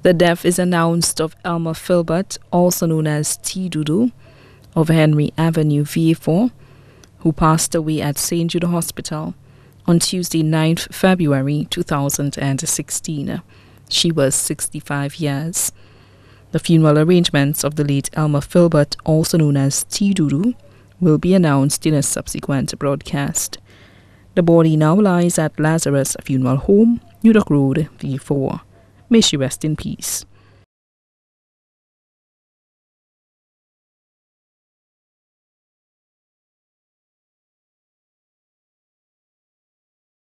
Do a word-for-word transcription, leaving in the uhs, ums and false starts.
The death is announced of Elma Philbert, also known as T. Dudu, of Henry Avenue, V A four, who passed away at Saint Jude Hospital on Tuesday, ninth February two thousand sixteen. She was sixty-five years. The funeral arrangements of the late Elma Philbert, also known as T. Dudu, will be announced in a subsequent broadcast. The body now lies at Lazarus Funeral Home, New Dock Road, V A four. May she rest in peace.